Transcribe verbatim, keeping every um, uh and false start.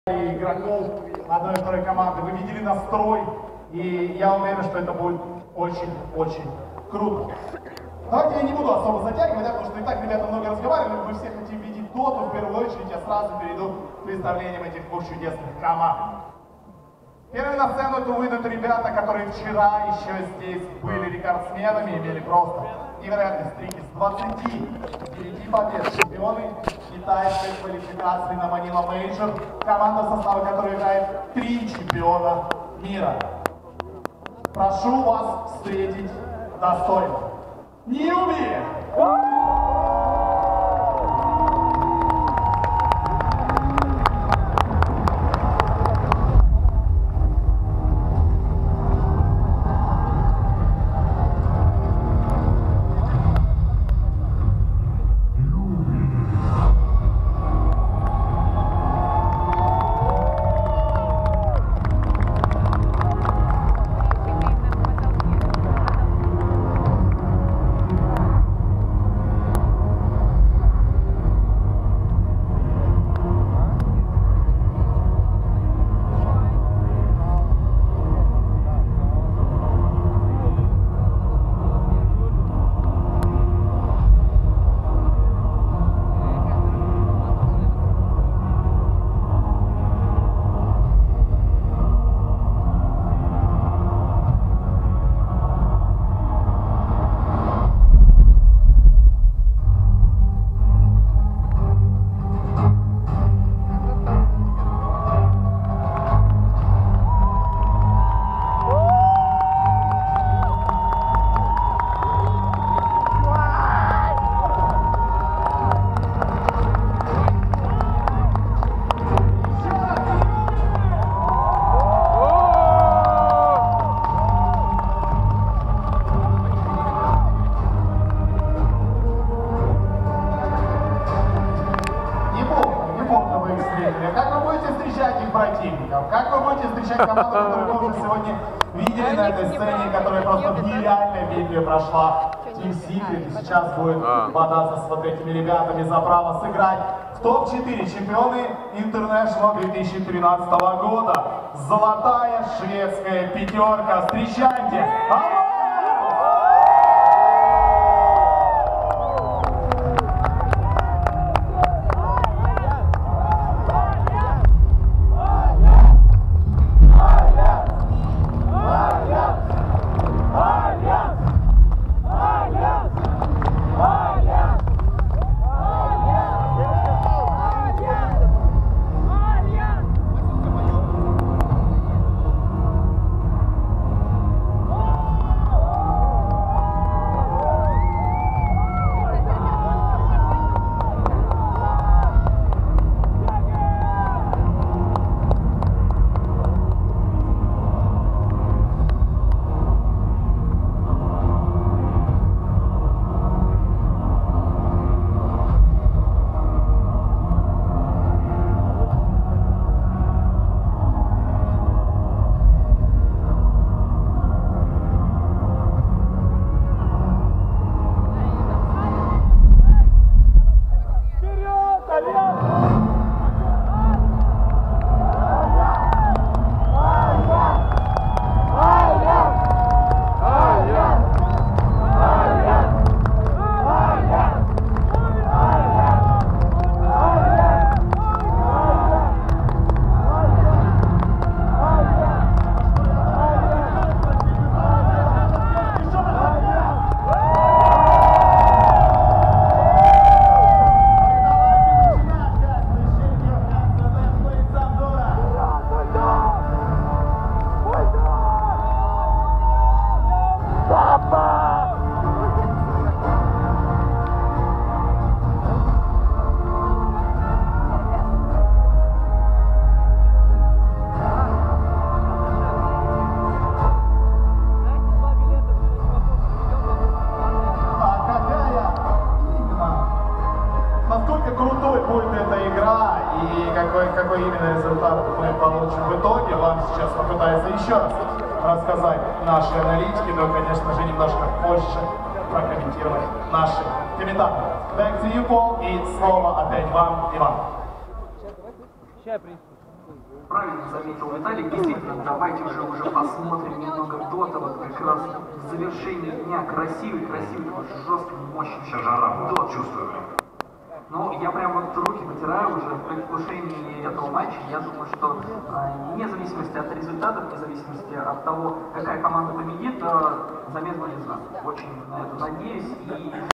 игроков одной и второй команды. Вы видели настрой, и я уверен, что это будет очень-очень круто. Давайте я не буду особо затягивать, да, потому что и так ребята много разговаривали, мы все хотим видеть доту, в первую очередь я сразу перейду к представлениям этих двух чудесных команд. Первыми на сцену это выйдут ребята, которые вчера еще здесь были рекордсменами, имели просто невероятные стрики с двадцати девяти побед. Чемпионы китайской квалификации на Manila Major, команда, в составе которой играет три чемпиона мира. Прошу вас встретить достойно. Ньюби! Как вы будете встречать их противников? Как вы будете встречать команду, которую вы уже сегодня видели на этой сцене, которая просто в нереальной битве прошла Team Secret, и сейчас будет бодаться с вот этими ребятами за право сыграть в топ четыре чемпионы International две тысячи тринадцатого года. Золотая шведская пятерка. Встречайте! И какой, какой именно результат мы получим в итоге, вам сейчас попытается еще раз рассказать наши аналитики, но, конечно же, немножко позже прокомментировать наши комментаторы. Back to you, Paul, и слово опять вам, Иван. Сейчас, в принципе. Правильно заметил Виталий, действительно, давайте уже уже посмотрим немного дота, вот как раз в завершении дня красивый, красивый, такой жесткий, мощный. Сейчас жара дот. чувствую. Ну, я прям вот руки потираю уже в предвкушении этого матча. Я думаю, что э, вне зависимости от результатов, вне зависимости от того, какая команда победит, э, замес будет знак. Очень на это надеюсь. И